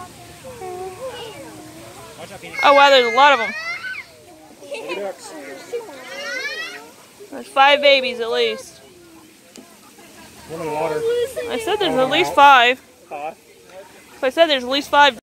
Oh wow, there's a lot of them. There's 5 babies at least. One in the water. I said there's at least 5. I said there's at least 5.